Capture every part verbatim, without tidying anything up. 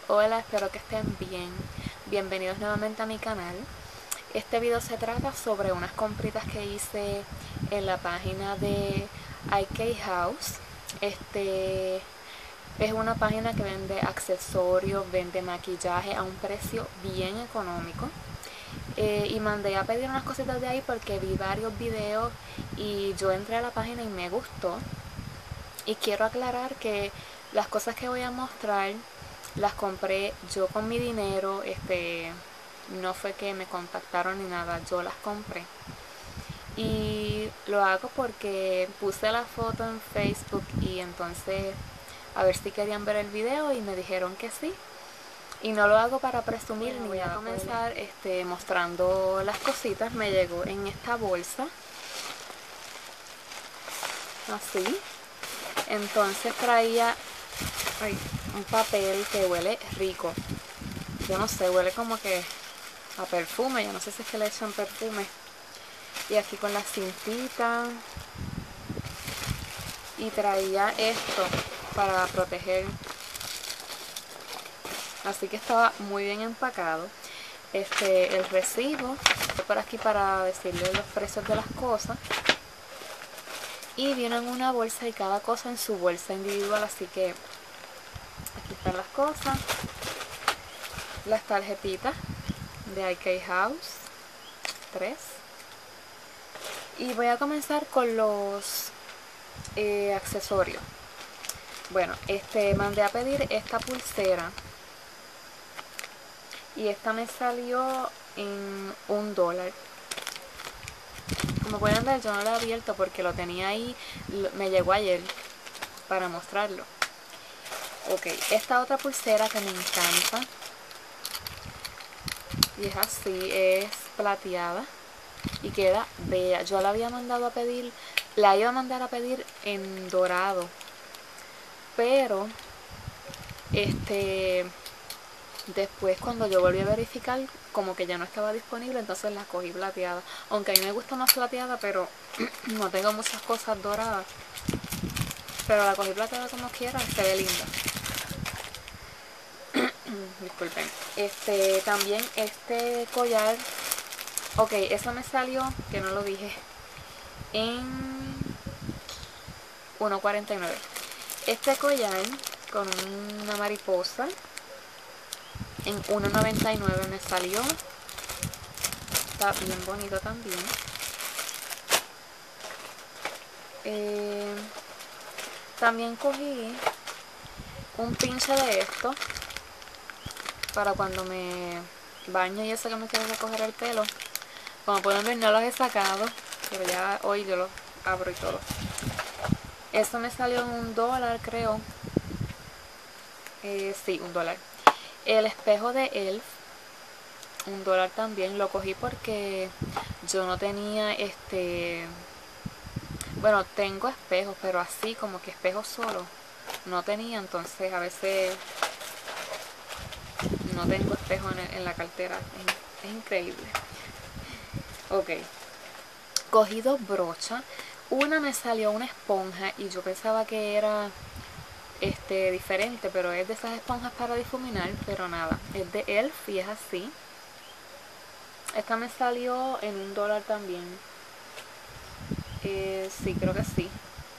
Hola, espero que estén bien. Bienvenidos nuevamente a mi canal. Este video se trata sobre unas compritas que hice en la página de I K House. Este es una página que vende accesorios, vende maquillaje a un precio bien económico. Eh, y mandé a pedir unas cositas de ahí porque vi varios videos y yo entré a la página y me gustó. Y quiero aclarar que las cosas que voy a mostrar las compré yo con mi dinero, este, no fue que me contactaron ni nada, yo las compré. Y lo hago porque puse la foto en Facebook y entonces a ver si querían ver el video y me dijeron que sí. Y no lo hago para presumir ni voy a comenzar este, mostrando las cositas. Me llegó en esta bolsa, así. Entonces traía ay, un papel que huele rico. Yo no sé, huele como que a perfume. Yo no sé si es que le echan perfume. Y aquí con la cintita. Y traía esto para proteger. Así que estaba muy bien empacado. Este, el recibo. Estoy por aquí para decirle los precios de las cosas. Y viene en una bolsa y cada cosa en su bolsa individual. Así que aquí están las cosas. Las tarjetitas de I K House. Tres. Y voy a comenzar con los eh, accesorios. Bueno, este mandé a pedir esta pulsera. Y esta me salió en un dólar. Como pueden ver, yo no lo he abierto porque lo tenía ahí, me llegó ayer para mostrarlo. Ok, esta otra pulsera que me encanta. Y es así, es plateada. Y queda bella. Yo la había mandado a pedir, la iba a mandar a pedir en dorado. Pero, este, después cuando yo volví a verificar, como que ya no estaba disponible, entonces la cogí plateada. Aunque a mí me gusta más plateada, pero no tengo muchas cosas doradas. Pero la cogí plateada como quiera, se ve linda. Disculpen. Este, también este collar. Ok, eso me salió, que no lo dije, en uno cuarenta y nueve. Este collar con una mariposa en uno noventa y nueve me salió. Está bien bonito también. Eh, también cogí un pinche de esto para cuando me baño y eso, que me quiero recoger el pelo. Como pueden ver, no los he sacado, pero ya hoy yo los abro y todo. Esto me salió en un dólar, creo. Eh, sí, un dólar. El espejo de Elf, un dólar también. Lo cogí porque yo no tenía este... Bueno, tengo espejos, pero así como que espejos solo no tenía, entonces a veces no tengo espejo en, en la cartera. Es, es increíble. Ok. Cogí dos brochas. Una me salió una esponja y yo pensaba que era este diferente, pero es de esas esponjas para difuminar, pero nada, es de Elf y es así. Esta me salió en un dólar también. Eh, sí, creo que sí.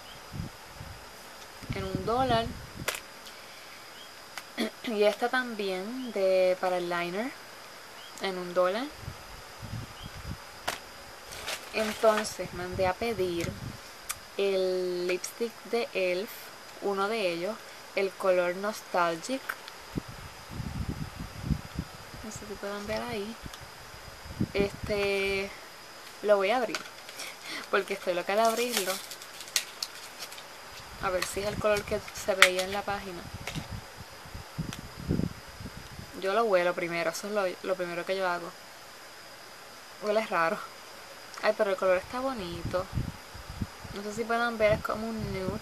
En un dólar. Y esta también de para el liner en un dólar. Entonces mandé a pedir el lipstick de Elf, uno de ellos, el color Nostalgic. No sé si pueden ver ahí. Este lo voy a abrir porque estoy loca de abrirlo. A ver si es el color que se veía en la página. Yo lo huelo primero, eso es lo, lo primero que yo hago. Huele raro. Ay, pero el color está bonito. No sé si puedan ver, es como un nude.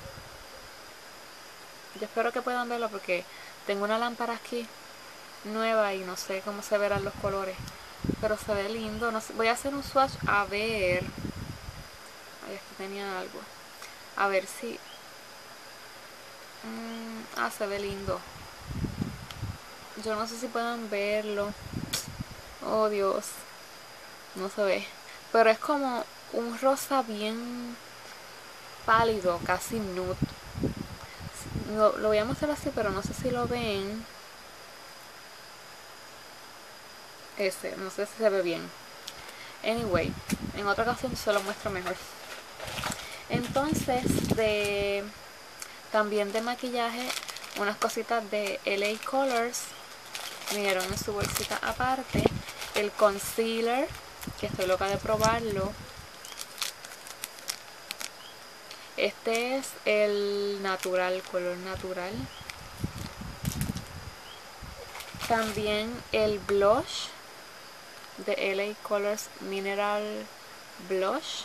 Yo espero que puedan verlo porque tengo una lámpara aquí nueva y no sé cómo se verán los colores. Pero se ve lindo. No sé, voy a hacer un swatch a ver. Ay, aquí tenía algo. A ver si... Mm, ah, se ve lindo. Yo no sé si puedan verlo. Oh Dios, no se ve, pero es como un rosa bien pálido, casi nude. Lo, lo voy a mostrar así, pero no sé si lo ven. Ese, no sé si se ve bien. Anyway, en otra ocasión se lo muestro mejor. Entonces, de también de maquillaje, unas cositas de L A Colors. Vinieron en su bolsita aparte. El concealer, que estoy loca de probarlo. Este es el natural, color natural. También el blush de L A Colors Mineral Blush.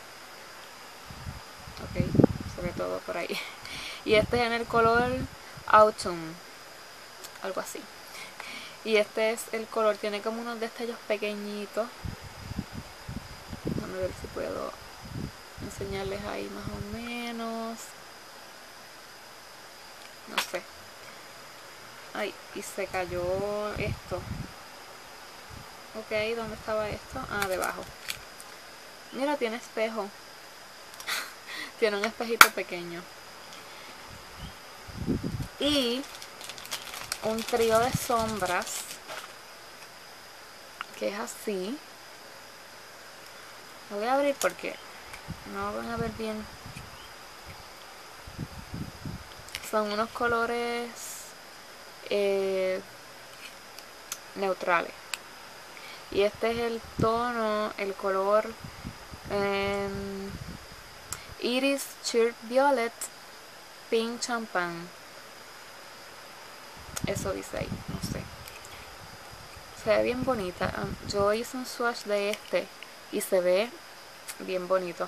Ok, se ve todo por ahí. Y este es en el color Autumn, algo así. Y este es el color, tiene como unos destellos pequeñitos. Vamos a ver si puedo enseñarles ahí más o menos. No sé. Ay, y se cayó esto. Ok, ¿dónde estaba esto? Ah, debajo. Mira, tiene espejo. Tiene un espejito pequeño. Y un trío de sombras, que es así. Lo voy a abrir porque no van a ver bien. Son unos colores eh, neutrales. Y este es el tono, el color eh, Iris Sheer Violet Pink Champagne. Eso dice ahí, no sé. Se ve bien bonita. Yo hice un swatch de este y se ve bien bonito.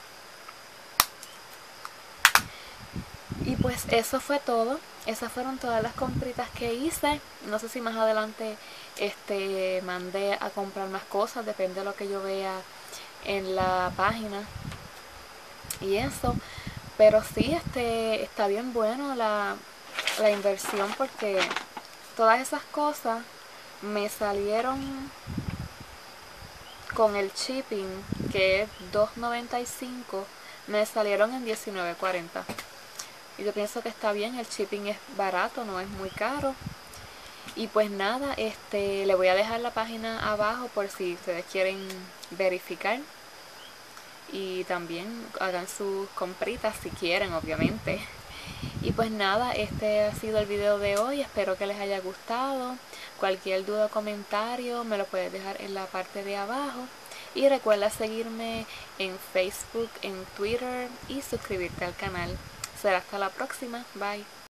Y pues eso fue todo. Esas fueron todas las compritas que hice. No sé si más adelante este mandé a comprar más cosas, depende de lo que yo vea en la página y eso. Pero sí, este está bien bueno la, la inversión, porque todas esas cosas me salieron con el shipping, que es dos noventa y cinco, me salieron en diecinueve cuarenta. Y yo pienso que está bien, el shipping es barato, no es muy caro. Y pues nada, este le voy a dejar la página abajo por si ustedes quieren verificar. Y también hagan sus compritas si quieren, obviamente. Y pues nada, este ha sido el video de hoy. Espero que les haya gustado. Cualquier duda o comentario me lo puedes dejar en la parte de abajo. Y recuerda seguirme en Facebook, en Twitter y suscribirte al canal. Será hasta la próxima. Bye.